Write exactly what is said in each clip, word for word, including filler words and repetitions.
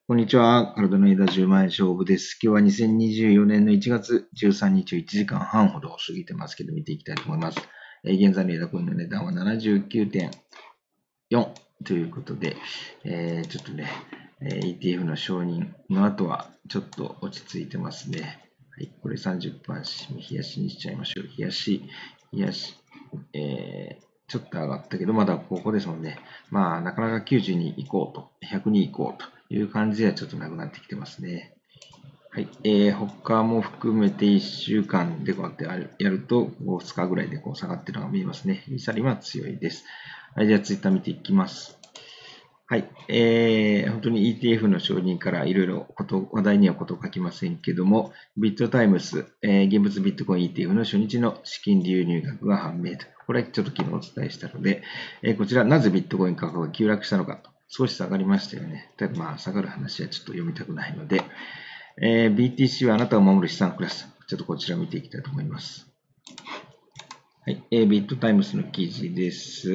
こんにちは。体の枝じゅうまん円勝負です。今日はにせんにじゅうよねんのいちがつじゅうさんにちをいちじかんはんほど過ぎてますけど、見ていきたいと思います。えー現在の枝コインの値段は ななじゅうきゅうてんよん ということで、えーちょっとね、えー イーティーエフ の承認の後はちょっと落ち着いてますね。はい、これさんじゅっぷん足、冷やしにしちゃいましょう。冷やし、冷やし、えーちょっと上がったけど、まだここですもんね。まあ、なかなかきゅうじゅうに行こうと、ひゃくに行こうという感じではちょっとなくなってきてますね。はい。えー、他も含めていっしゅうかんでこうやってやると、ふつかぐらいでこう下がってるのが見えますね。イーサリは強いです。はい。じゃあ、ツイッター見ていきます。はい。えー、本当に イーティーエフ の承認からいろいろこと、話題にはこと書きませんけども、ビットタイムス、えー、現物ビットコイン イーティーエフ の初日の資金流入額が判明と。これはちょっと昨日お伝えしたので、えー、こちらなぜビットコイン価格が急落したのかと。少し下がりましたよね。ただまあ下がる話はちょっと読みたくないので、えー、ビーティーシー はあなたを守る資産クラス。ちょっとこちら見ていきたいと思います。はい。えー、ビットタイムスの記事です。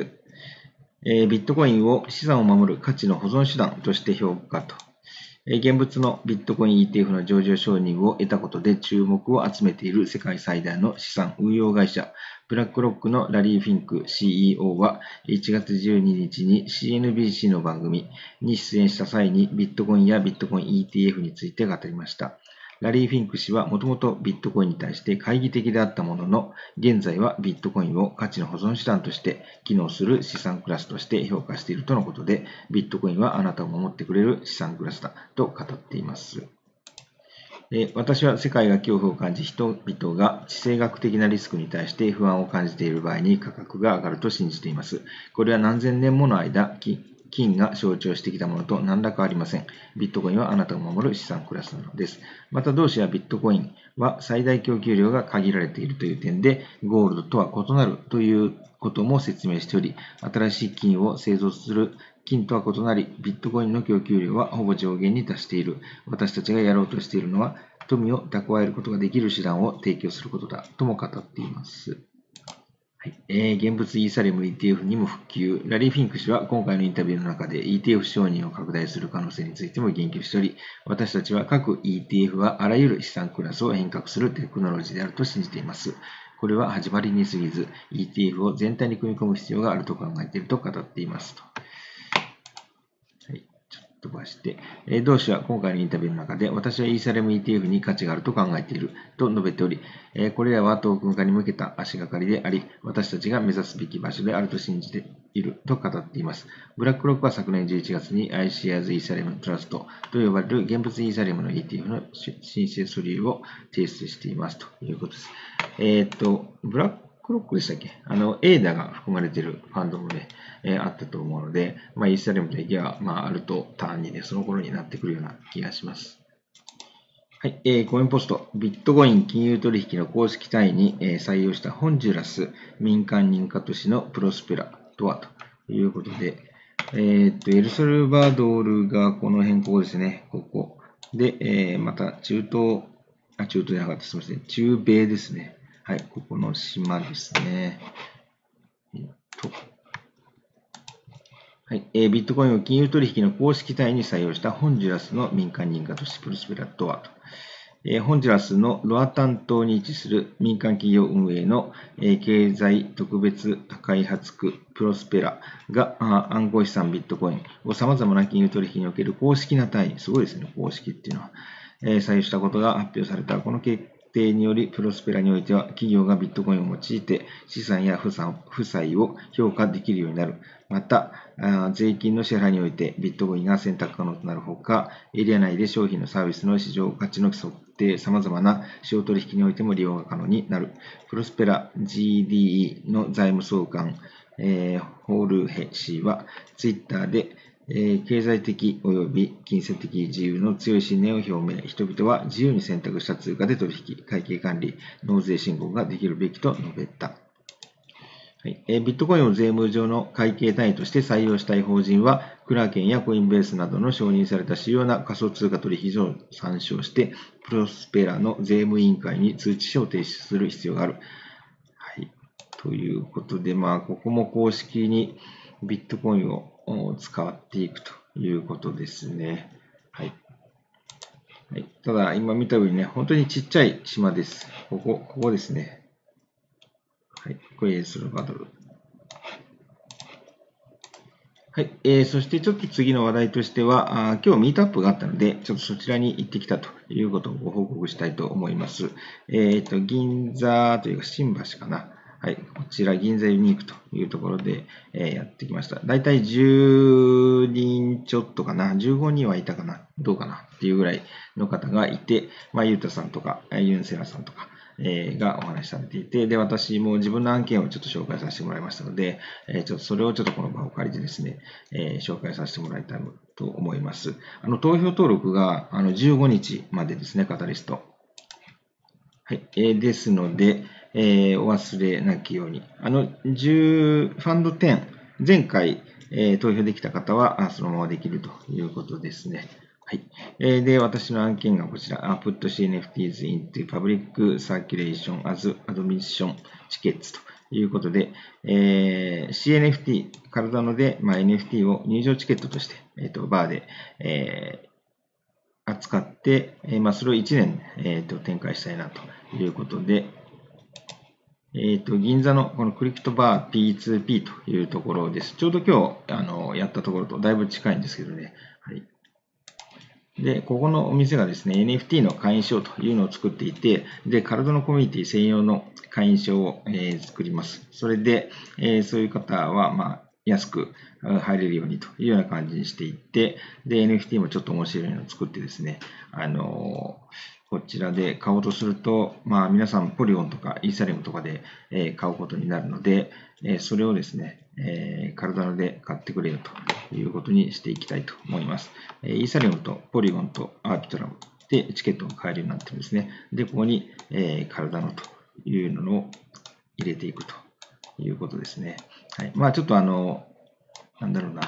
えー、ビットコインを資産を守る価値の保存手段として評価と。えー、現物のビットコイン イーティーエフ の上場承認を得たことで注目を集めている世界最大の資産運用会社、ブラックロックのラリー・フィンク シーイーオー はいちがつじゅうににちに シーエヌビーシー の番組に出演した際にビットコインやビットコイン イーティーエフ について語りました。ラリー・フィンク氏はもともとビットコインに対して懐疑的であったものの、現在はビットコインを価値の保存手段として機能する資産クラスとして評価しているとのことで、ビットコインはあなたを守ってくれる資産クラスだと語っています。私は世界が恐怖を感じ、人々が地政学的なリスクに対して不安を感じている場合に価格が上がると信じています。これは何千年もの間、金が象徴してきたものと何ら変わりません。ビットコインはあなたを守る資産クラスなのです。また同社やビットコインは最大供給量が限られているという点で、ゴールドとは異なるということも説明しており、新しい金を製造する金とは異なり、ビットコインの供給量はほぼ上限に達している。私たちがやろうとしているのは、富を蓄えることができる手段を提供することだとも語っています。はい、えー、現物イーサリアム イーティーエフ にも復旧。ラリー・フィンク氏は今回のインタビューの中で イーティーエフ 承認を拡大する可能性についても言及しており、私たちは各 イーティーエフ はあらゆる資産クラスを変革するテクノロジーであると信じています。これは始まりに過ぎず、イーティーエフ を全体に組み込む必要があると考えていると語っていますと。飛ばして、同氏は今回のインタビューの中で、私はイーサリアム イーティーエフ に価値があると考えていると述べており、これらはトークン化に向けた足がかりであり、私たちが目指すべき場所であると信じていると語っています。ブラックロックは昨年じゅういちがつに iShares イーサリアムトラストと呼ばれる現物イーサリアムの イーティーエフ の申請書類を提出していますということです。えっ、ー、と、ブラッククロックでしたっけあの、エーダ が含まれているファンドもね、えー、あったと思うので、まあ、イーサリアムと駅は、まあ、あると単にね、その頃になってくるような気がします。はい、えー、コインポスト、ビットコイン金融取引の公式単位に、えー、採用したホンジュラス民間認可都市のプロスペラとはということで、えー、っと、エルサルバドルがこの辺、ここですね、ここ。で、えー、また中東、あ、中東じゃなかった、すみません、中米ですね。はい、ここの島ですね。えっとはい、えー、ビットコインを金融取引の公式単位に採用したホンジュラスの民間認可都市プロスペラとはと。えー、ホンジュラスのロアタン島に位置する民間企業運営の、えー、経済特別開発区プロスペラが暗号資産ビットコインを様々な金融取引における公式な単位、すごいですね、公式っていうのは、えー、採用したことが発表された。この決定により、プロスペラにおいては、企業がビットコインを用いて資産や負債を評価できるようになる。また、税金の支払いにおいてビットコインが選択可能となるほか、エリア内で商品のサービスの市場価値の測定、様々な商取引においても利用が可能になる。プロスペラ ジーディーイー の財務総監、えー、ホールヘ氏は、ツイッターで、えー、経済的及び金銭的自由の強い信念を表明。人々は自由に選択した通貨で取引、会計管理、納税申告ができるべきと述べた。はい、えー、ビットコインを税務上の会計単位として採用したい法人は、クラーケンやコインベースなどの承認された主要な仮想通貨取引所を参照して、プロスペラの税務委員会に通知書を提出する必要がある。はい。ということで、まあ、ここも公式にビットコインを使っていくということですね。 はい。はい、ただ、今見たようにね、本当にちっちゃい島です。ここ、ここですね。はい。これエルサルバドル。はい。えー、そしてちょっと次の話題としては、あ今日ミートアップがあったので、ちょっとそちらに行ってきたということをご報告したいと思います。えっ、と、銀座というか新橋かな。はい。こちら、銀座ユニークというところで、えーやってきました。だいたいじゅうにんちょっとかな。じゅうごにんはいたかな。どうかなっていうぐらいの方がいて、まあ、ゆうたさんとか、ユンセラさんとか、えーがお話しされていて、で、私も自分の案件をちょっと紹介させてもらいましたので、えーちょっとそれをちょっとこの場を借りてですね、えー紹介させてもらいたいと思います。あの、投票登録があのじゅうごにちまでですね、カタリスト。はい。えーですので、えーお忘れなきように。あの、じゅうファンドじゅう、前回、えー投票できた方は、あそのままできるということですね。はい。えーで、私の案件がこちら、Put シーエヌエフティーズ into Public Circulation as Admission Tickets ということで、えー シーエヌエフティー、カルダノで、まあ、エヌエフティー を入場チケットとして、えーと、バーで、えー扱って、えーまあ、それをいちねん、えーと、展開したいなということで、えっ、と、銀座のこのクリプトバー ピーツーピー というところです。ちょうど今日、あの、やったところとだいぶ近いんですけどね。はい。で、ここのお店がですね、エヌエフティー の会員証というのを作っていて、で、カルドのコミュニティ専用の会員証を、えー作ります。それで、えーそういう方は、まあ、安く入れるようにというような感じにしていって、で、エヌエフティー もちょっと面白いのを作ってですね、あのーこちらで買おうとすると、まあ、皆さんポリゴンとかイーサリアムとかで、えー買うことになるので、えーそれをですね、えー、カルダノで買ってくれるということにしていきたいと思います。えーイーサリアムとポリゴンとアービトラムでチケットが買えるようになってるんですね。で、ここに、えーカルダノというのを入れていくということですね。はい。まあ、ちょっとあの、なんだろうな、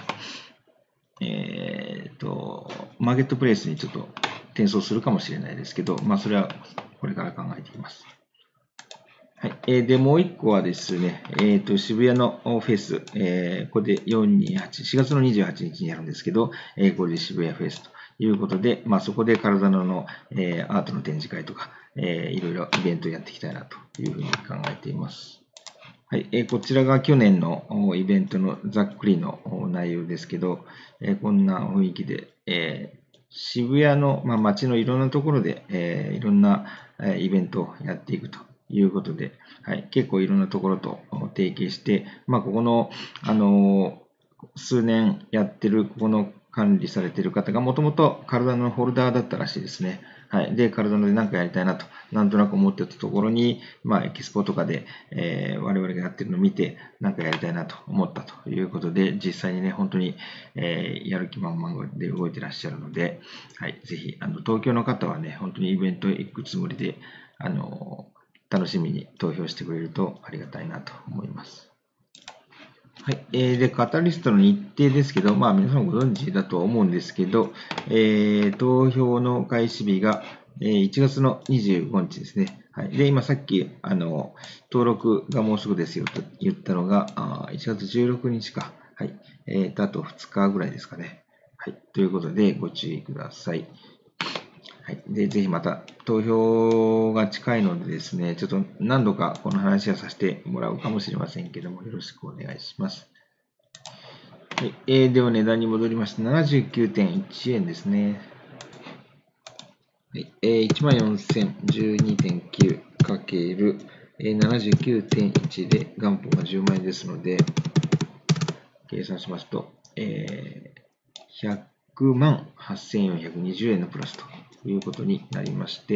えっと、マーケットプレイスにちょっと転送するかもしれないですけど、まあ、それはこれから考えていきます。はい。えーで、もう一個はですね、えっと、渋谷のフェス、えーこれでよんにはち、しがつのにじゅうはちにちにやるんですけど、えーこれで渋谷フェスということで、まあ、そこで体のの、えーアートの展示会とか、えーいろいろイベントをやっていきたいなというふうに考えています。はい。えーこちらが去年のおイベントのざっくりのお内容ですけど、えーこんな雰囲気で、えー渋谷の、まあ、街のいろんなところで、えーいろんなえーイベントをやっていくということで、はい、結構いろんなところと提携して、まあ、ここの、あの数年やってる、ここの管理されている方がもともと体のホルダーだったらしいですね。はい。で、体ので何かやりたいなと、なんとなく思ってたところに、まあ、エキスポとかで、えー我々がやってるのを見て、何かやりたいなと思ったということで、実際にね、本当に、えーやる気満々で動いてらっしゃるので、はい。ぜひ、あの、東京の方はね、本当にイベント行くつもりで、あの、楽しみに投票してくれるとありがたいなと思います。はい。えーで、カタリストの日程ですけど、まあ皆さんご存知だとは思うんですけど、えー投票の開始日が、えーいちがつのにじゅうごにちですね。はい。で、今さっき、あの、登録がもうすぐですよと言ったのが、あいちがつじゅうろくにちか。はい。えーと、あとふつかぐらいですかね。はい。ということで、ご注意ください。はい。で、ぜひまた投票が近いのでですね、ちょっと何度かこの話はさせてもらうかもしれませんけども、よろしくお願いします。はい。えー、では値段に戻りまして、ななじゅうきゅうてんいちえんですね。はい。えー、いちまんよんせんじゅうにてんきゅう かける ななじゅうきゅうてんいち で元本がじゅうまんえんですので、計算しますと、えー、ひゃくまんはっせんよんひゃくにじゅうえんのプラスということになりまして、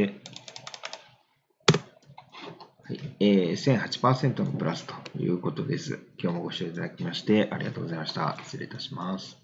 はい、えー、せんはちパーセント のプラスということです。今日もご視聴いただきましてありがとうございました。失礼いたします。